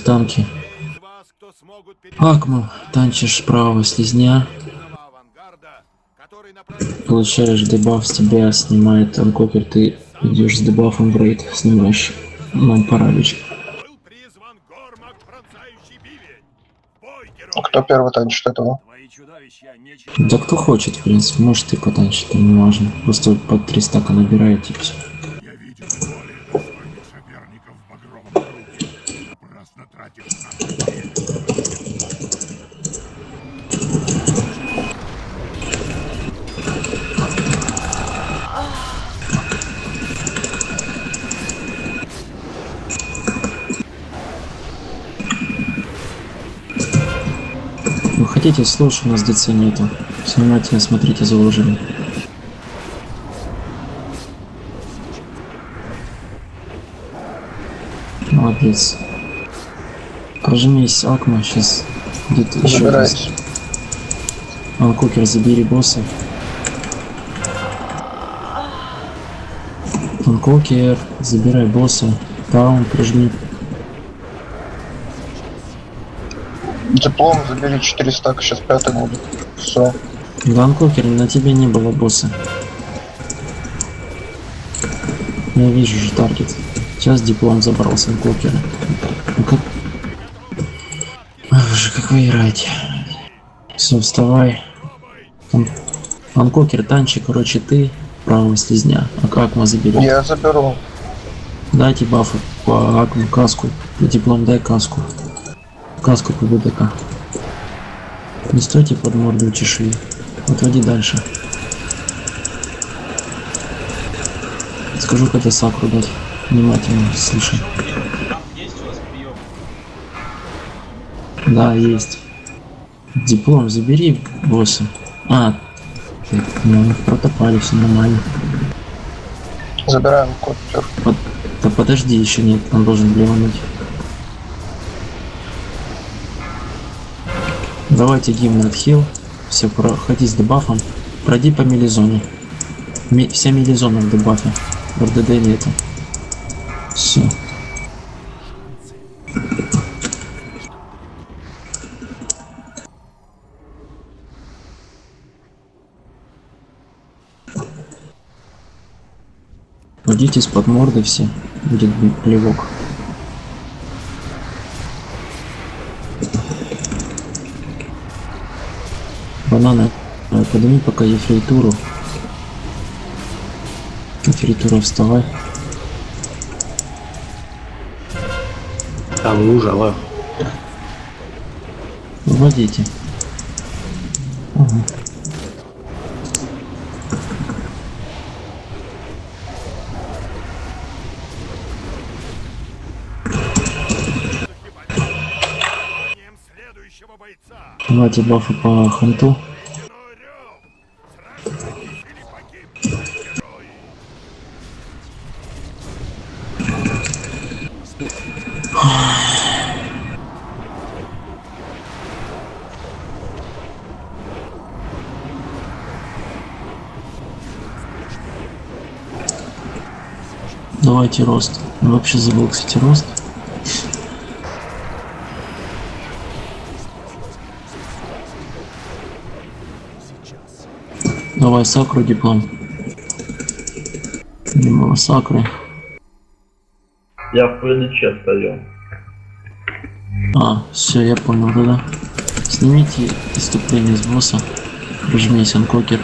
танки. Акму, танчишь правого слизня. Получаешь дебаф, с тебя снимает анкокер, ты идешь с дебафом в рейд, снимаешь нам паралич. Кто первый танчит этого? Да кто хочет, в принципе, может ты потанчить, там не важно. Просто под 3 стака набирает и все. Вы хотите слушать, у нас ДЦ нету. Внимательно смотрите за уложением. Молодец. Прожмись, Акма, сейчас где-то еще раз. Анкокер, забери босса. Анкокер, забирай босса. Таун, прижми. Диплом забери 4 стака, сейчас 5 будет. Все. Да, Анкокер, на тебе не было босса. Я вижу же таргет. Сейчас диплом забрал с Анкокера. Ну как... Ах же, как вы играете. Все, вставай. Анкокер, танчик, короче, ты правого слизня. А Акма забери. Я заберу. Дайте бафы по Акму, каску. Диплом дай каску. Каску по БДК. Не стойте под морду чеши. Отводи дальше. Скажу, когда сакру дать. Внимательно слушай. Есть у вас прием? Да, есть. Диплом забери босса. А, ну, протопали, все нормально. Забираем коппер. Да подожди, еще нет, он должен блевануть. Давайте гимн отхил. Все, проходи с дебафом. Пройди по мелизоне. Вся мелизона в дебафе. В РДД нету. Все. Уйдите из-под морды все. Будет плевок. Бананы, подними пока ефрейтуру. Ефрейтура, вставай. Там лужа, ла. Вводите. Угу. Давайте бафы по ханту. Давайте рост. Я вообще забыл, кстати, рост. Давай сакру диплом. Не было сакры. Я в ПДЧ стою. А, все, я понял, да. Снимите иступление с босса. Прижмись, анкокер.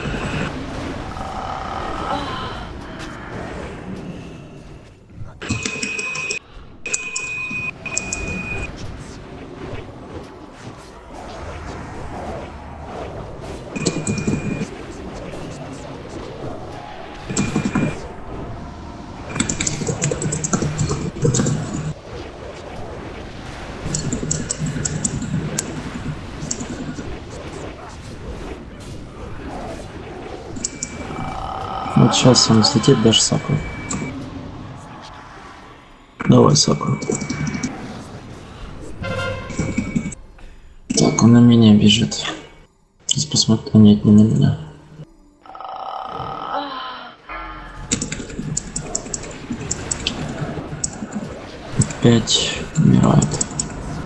Вот сейчас он слетит, дашь сакру. Давай сакру. Так, он на меня бежит. Сейчас посмотрю. Нет, не на меня. Опять умирает.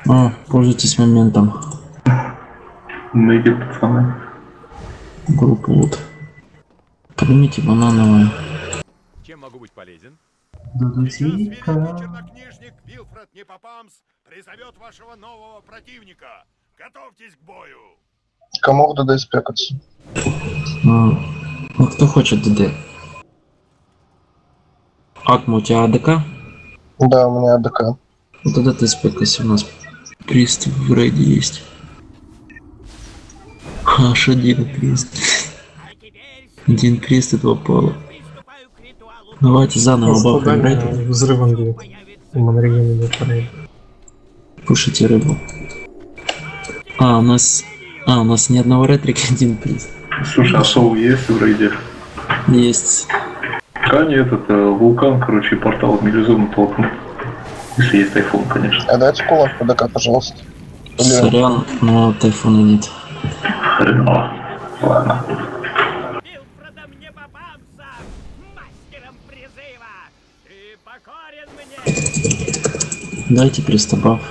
О, пользуйтесь моментом. Make it, пацаны. Группа вот. Поднимите банановые. Чем могу быть полезен? Сейчас великий чернокнижник Вилфред Непопамс призовет вашего нового противника. Готовьтесь к бою. Кому в ДД спекаться? Ну, кто хочет ДД? Акма, у тебя АДК? Да, у меня АДК. Вот тогда ты спекайся, у нас прист в рейде есть. Аж один прист. Один прист и 2 пола. Давайте заново бафаем рейд. Взрывом бьет. Монреген идет по рейду. Пушите рыбу. У нас ни одного ретрика, один прист. Слушай, а соу есть в рейде? Есть. Ткани этот вулкан, короче, портал в милизону толкнул. Если есть тайфун, конечно. А дайте кулак по ДК, пожалуйста. Сорян, но тайфуна нет. Хреново. Ладно. Вилфредом Непопамсом, мастером призыва. Ты покорен мне. Дайте пристабав.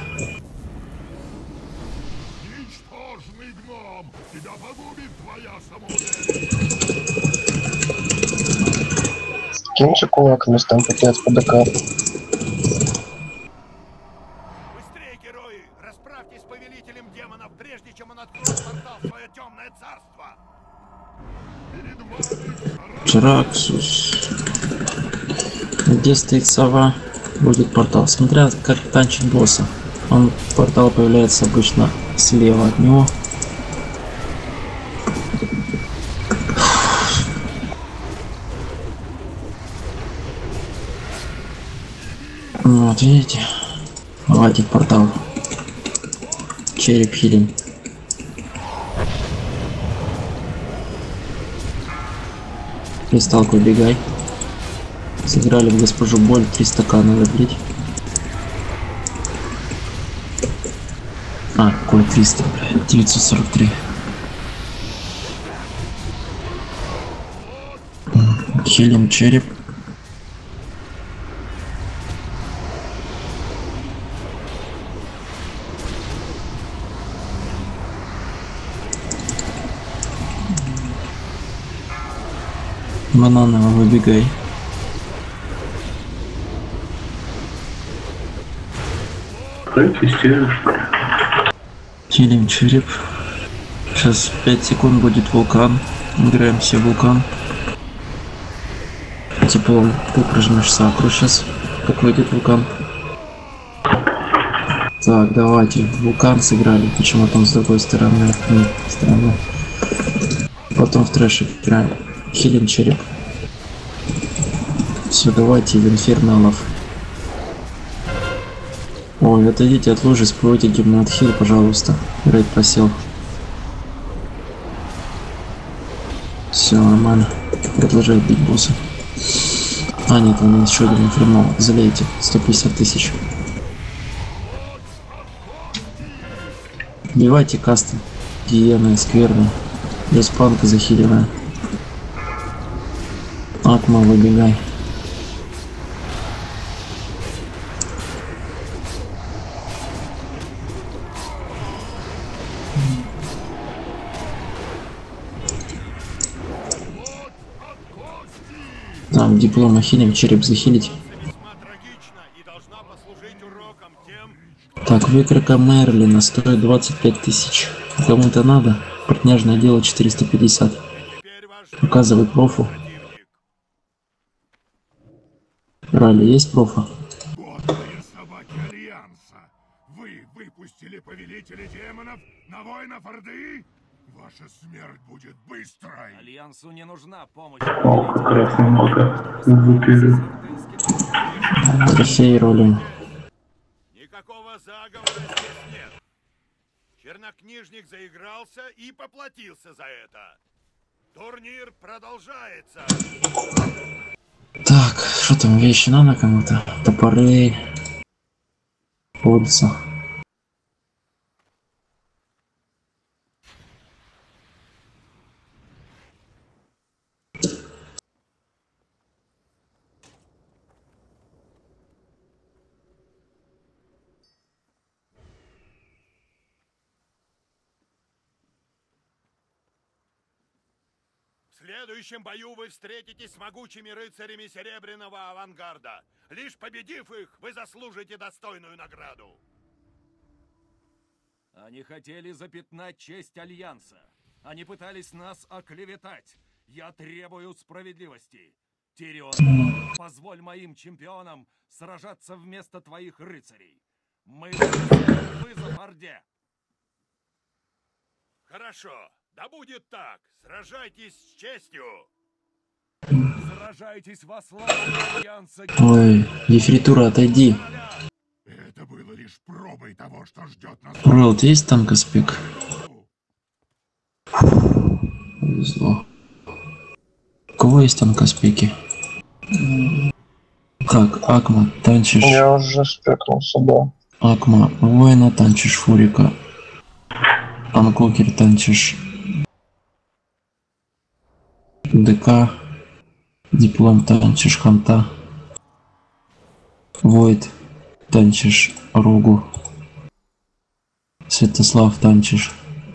Ничтожный гном, тебя погубит твоя самоуверенность. Киньте кулак вместо МП5 по ДК. Быстрее, герои, расправьтесь с повелителем демонов, прежде чем он откроет портал в свое темное царство. Перед вами Джраксус. Где стоит сова, будет портал. Смотря как танчит босса. Портал появляется обычно слева от него. Вот видите? Давайте портал. Череп хилим. Кристалку убегай. Сыграли в госпожу боль, 3 стакана выпить. Какой 300, блядь, 943. Хилим череп. Бананово выбегай. Какая истерия, что ли? Хилим череп. Сейчас 5 секунд будет вулкан. Играем все вулкан. Теплом прожмешь сакру сейчас, как выйдет вулкан. Так, давайте. Вулкан сыграли. Почему там с другой стороны? Странно. Потом в трэше играем. Хилим череп. Все, давайте в инферналов. Ой, отойдите от лужи, всплывайте гимн отхил, пожалуйста. Рейд просел. Все нормально. Продолжает бить босса. Нет, он еще один инфернал. Залейте. 150 тысяч. Бивайте касты. Гиены, скверны. Респанка захиленная. Акма, выбегай. Там диплома хилим, череп захилить. весьма трагична и должна послужить уроком тем, Так, выкройка Мерлина стоит 25 тысяч. Кому-то надо? Партняжное дело 450. теперь ваш Указывай профу. противник. Ралли есть профа? Годные собаки Альянса. Вы выпустили повелителя демонов на воинов Орды? Ваша смерть будет быстрой. Альянсу не нужна помощь. О, как раз немного выпили. Трофей ролим. Никакого заговора здесь нет. Чернокнижник заигрался и поплатился за это. Турнир продолжается. Так, что там, вещи надо кому-то? Топоры. Кодца. В следующем бою вы встретитесь с могучими рыцарями Серебряного Авангарда. Лишь победив их, вы заслужите достойную награду. Они хотели запятнать честь Альянса. Они пытались нас оклеветать. Я требую справедливости. Тирион, позволь моим чемпионам сражаться вместо твоих рыцарей. Мы бросаем вызов Орде. Хорошо, да будет так. Сражайтесь с честью. Сражайтесь во славу Альянса. Ой, Ефритура, отойди. Это было лишь пробой того, что ждет нас. Урлд, есть танкоспек? Повезло. У кого есть танкоспеки? Так, Акма, танчишь. Я уже спекнулся, да. Акма, воина танчишь Фурика. Анкокер танчишь ДК. Диплом танчишь Ханта. Войд танчишь Ругу. Святослав танчишь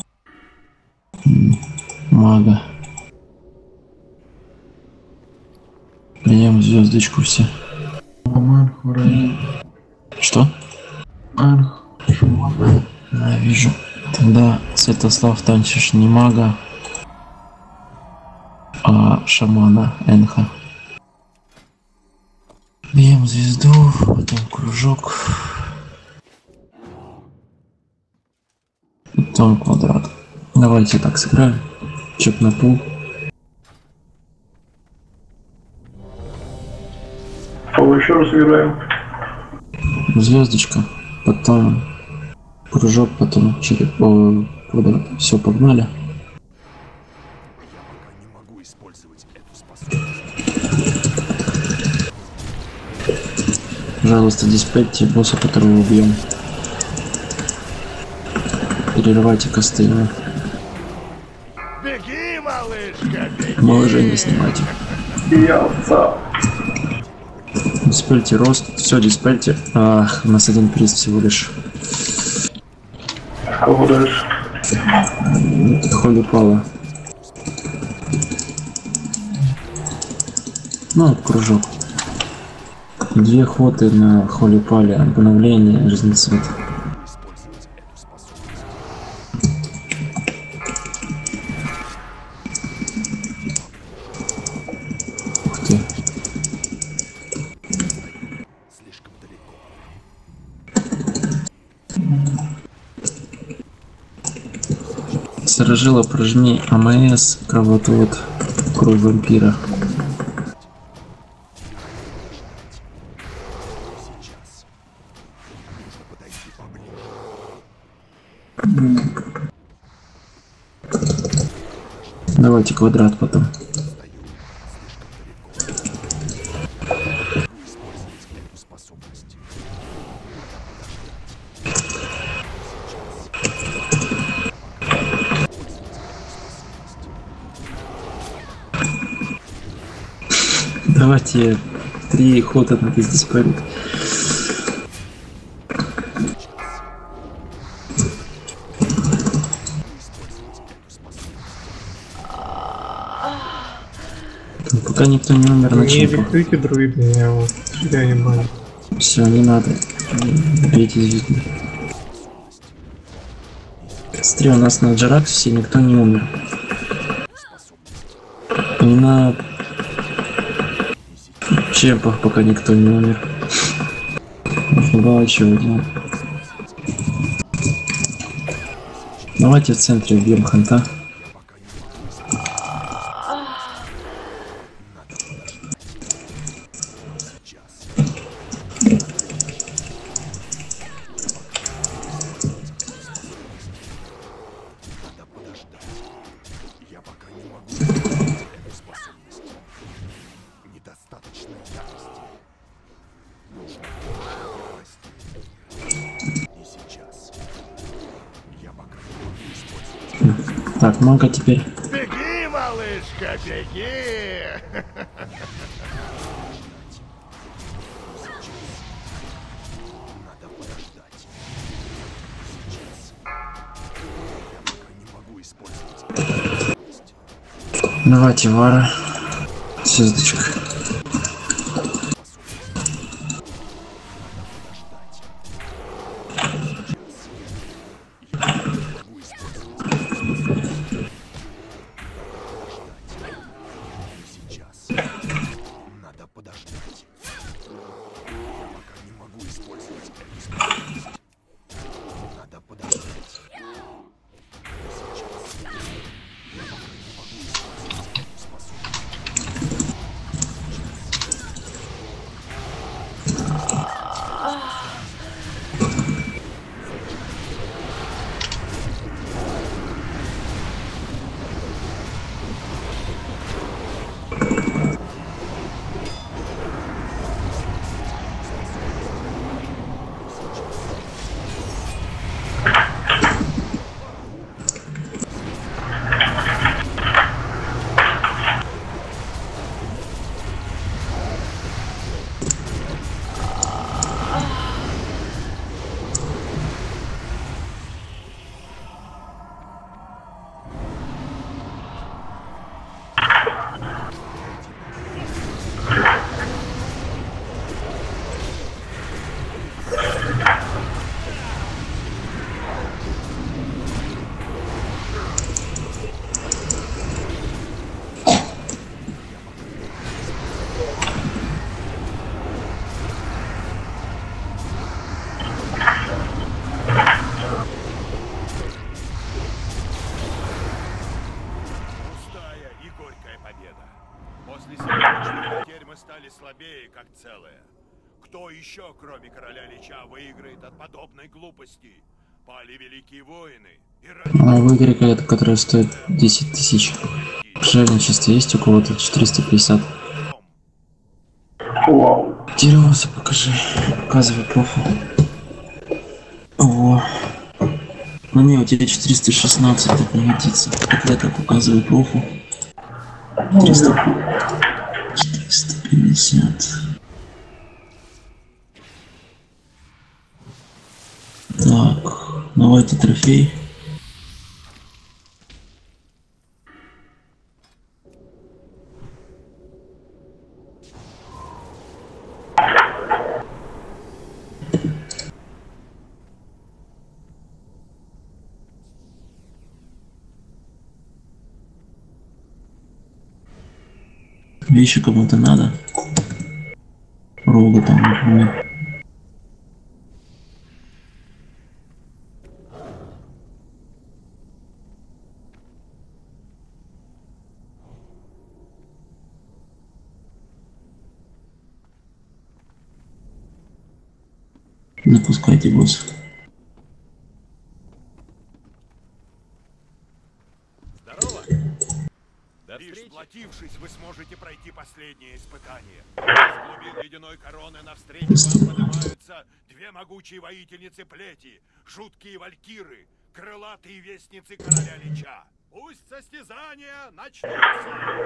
Мага. Прием звездочку все. Что? Да, вижу. Тогда Святослав танчишь не мага, а шамана Энха. Бьем звезду, потом кружок, потом квадрат. Давайте так сыграем. Чек на пул. Что еще раз играем? Звездочка, потом кружок, потом квадрат. Все, погнали. Я пока не могу использовать эту способность. Пожалуйста, диспетьте босса, которого убьем. Перерывайте косты. Беги, малышка, беги! Моложение снимайте. Я отца. Диспельте рост. Все, диспельте. Ах, у нас один приз всего лишь. Кого дальше? Холь упала. Ну, кружок. 2 хвоты на холь упали. Обновление, жизнецвет. Использовать эту способность. Ух ты. Слишком далеко. Сторожила, прожми АМС, кровотвод, кровь вампира. Сейчас. Нужно подойти поближе. Давайте квадрат потом. Использовать эту способность. Давайте 3 хода на весь диспель. Пока никто не умер на Не чемпу. эффектуйте друиды, я вот себя ебаю. Все, не надо. Бейте звезду. Смотри, у нас на Джараксисе никто не умер. И на чемпах пока никто не умер. Офигенно, чего делать. Давайте в центре убьем Ханта. Я пока не могу использовать эту способность. Недостаточно ярости. Нужно власти. Не сейчас. Я пока не могу использовать. Так, мага теперь. Беги, малышка, беги! Надо подождать. Сейчас. Я пока не могу использовать эту способность. Давайте Вара. Звездочка. Надо подождать. Я пока не могу использовать. Надо подождать. После сегодняшних потерь мы стали слабее, как целое. Кто еще, кроме короля Лича, выиграет от подобной глупости? Пали великие воины. И А в игре, которая стоит 10 тысяч. Жадничество есть у кого-то 450. Вау. Тириоса покажи. Показывай профу. О. Ну не, у тебя 416, так не годится. Тогда как указывай профу. 450. Так, давайте трофей. Вещи кому-то надо. Рога там, например. Запускайте, босс. здорово! Лишь сплотившись, вы сможете пройти последнее испытание. Из глубин ледяной короны навстречу вам поднимаются две могучие воительницы плети, жуткие валькиры, крылатые вестницы короля Лича. Пусть состязания начнутся!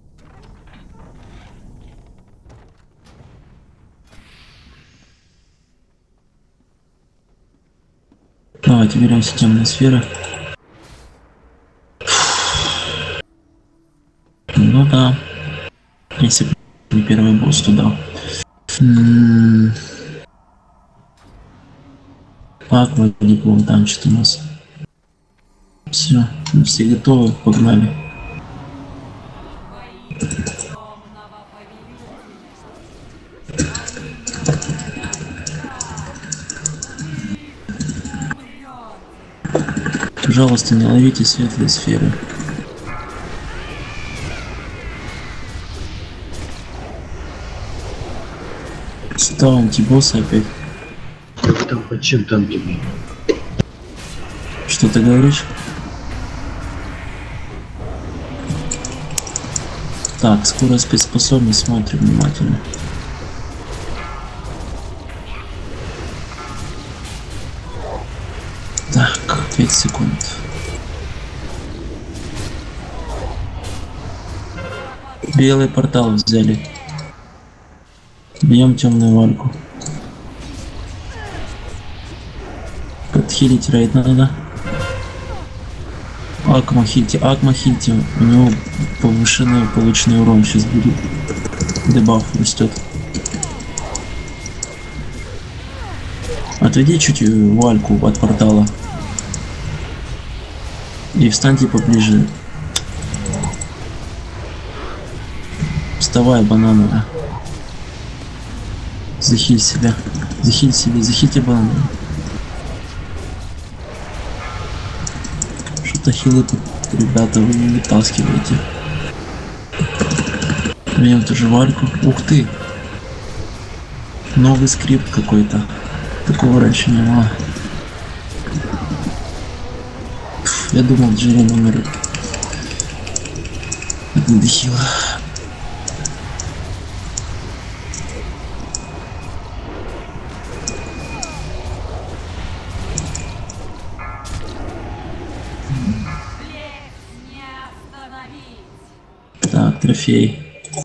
Давайте беремся темные сферы. Ну да. Если бы не первый босс туда. Так, диплом, там что-то у нас. Все, мы все готовы, погнали. Пожалуйста, не ловите светлые сферы. Что, антибоссы опять? Там под чем танки, блин? Что ты говоришь? Так, скоро спецспособность, смотрим внимательно. Так, 5 секунд. Белый портал взяли. Бьем темную вальку. Подхилить рейд надо. Акма хильте, у него повышенный полученный урон сейчас будет. Дебаф растет. Отведи чуть Вальку от портала. И встаньте поближе. Вставай, банана. Захиль себя. Захильте банана. Что-то хилы тут, ребята, вы не вытаскиваете. Берем тоже Вальку. Ух ты! Новый скрипт какой-то. Такого раньше не было. Я думал, Джерри номер. Это не дохило. Так, трофей.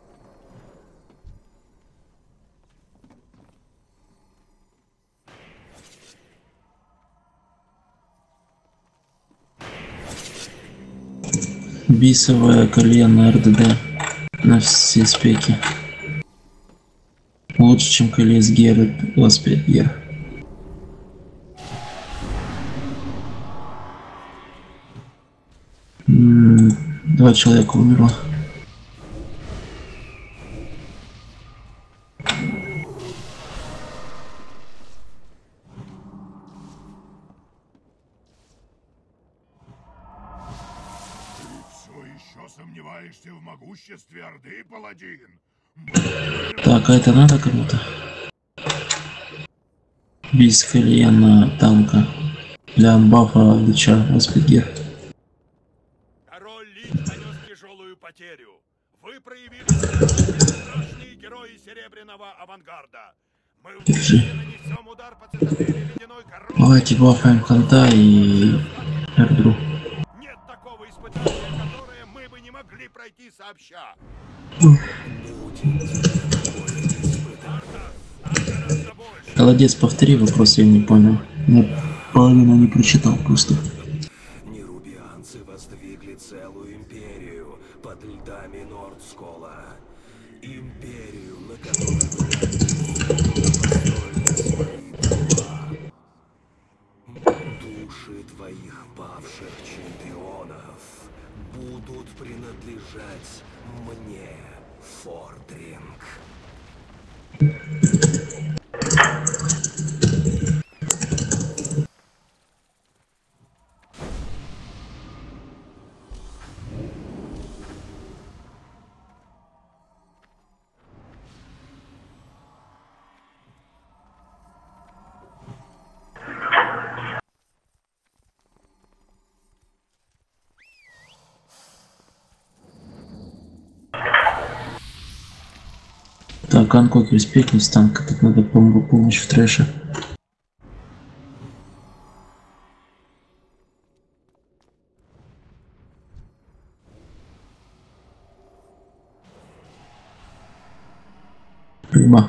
Бисовое колье на РДД на все спеки. Лучше, чем колье с Геры, 25 гер. Два человека умерло. Сомневаешься в могуществе Орды, паладин? Так, а это надо кому-то? Без на танка. Для бафа лича, Воспитгер. Король Лич нанес тяжелую потерю. Вы проявили страшные герои Серебряного авангарда. Мы нанесем удар по цитадели Ледяной Короны. Давайте бафаем Ханта и Эрдру. Нет такого испытания, которое мы бы не могли пройти сообща. Холодец, повтори вопрос, я не понял. Я половину не прочитал просто. Нерубианцы воздвигли целую империю под льдами Нордскола. Империю, на которой души твоих павших чемпионов будут принадлежать мне, Фордринг. Так, Анкок респектность танка, тут надо помощь в трэше. Прямо.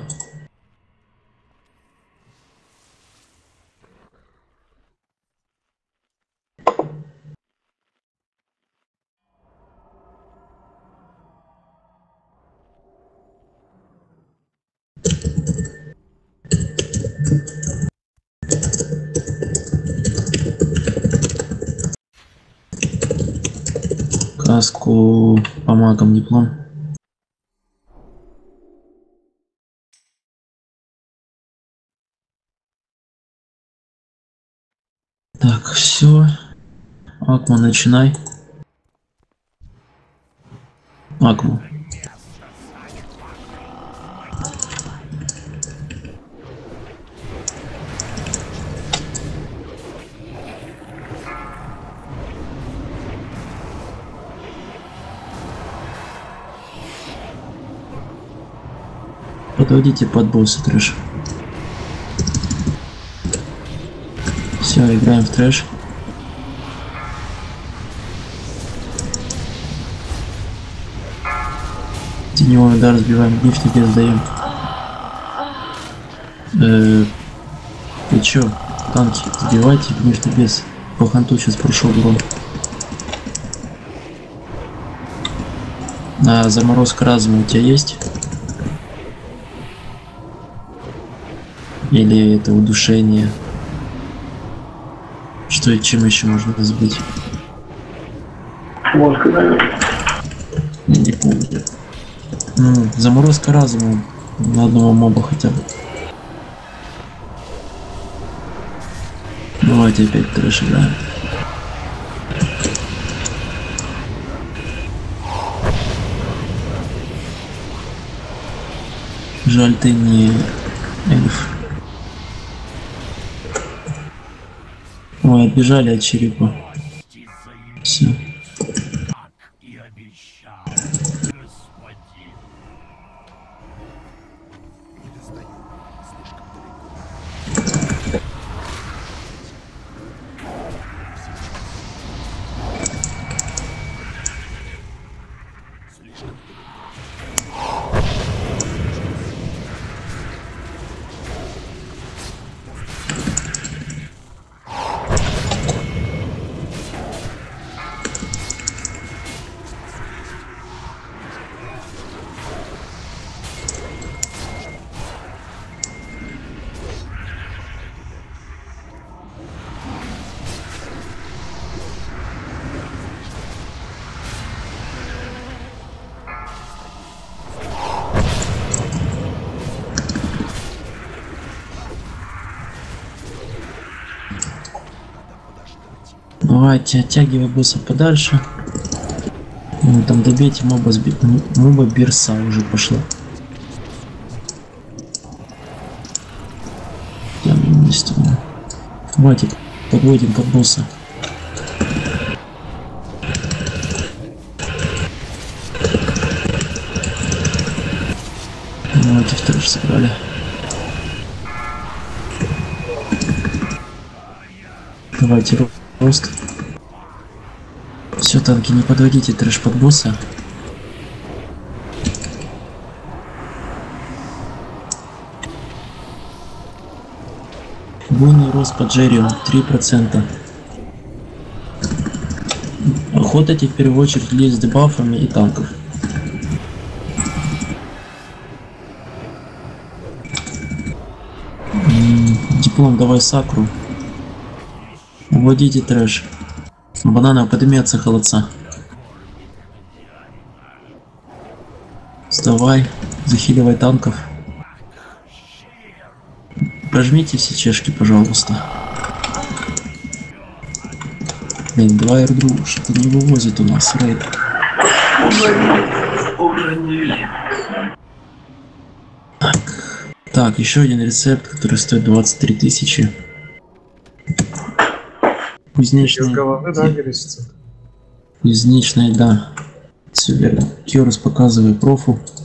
Каску по магам диплом. Так, все. Акма, начинай. Акма. Подводите под босса трэш. Все, играем в трэш. Теневой удар сбиваем, гнев тебе сдаем. Ты чё? Танки, сбивайте, гнев небес. По ханту сейчас прошел урон. А заморозка разума у тебя есть? Или это удушение? Что и чем еще можно сбить? Ложка, наверное. Не помню. Ну, заморозка разума на одного моба хотя бы. Давайте опять трэш играем. Жаль, ты не эльф. Ой, отбежали от черепа. Все. Давайте оттягивай босса подальше. Ну, там добейте моба, моба бирса уже пошла. Хватит, подводим под босса. Давайте второй сыграли. Давайте рост. Все, танки, не подводите трэш под босса. Буйный рост под Джеррио 3%. Охотайте в первую очередь лезть с дебафами и танков. Диплом, давай сакру. Уводите трэш. Банана, поднимется холодца. Вставай, захиливай танков. Прожмите все чешки, пожалуйста. Блин, 2 R2, что-то не вывозит у нас рейд. Так, еще один рецепт, который стоит 23 тысячи. Кузнечная. Из головы, да, грызется? Кузнечная, да. Все верно. Кёрус, показывай профу.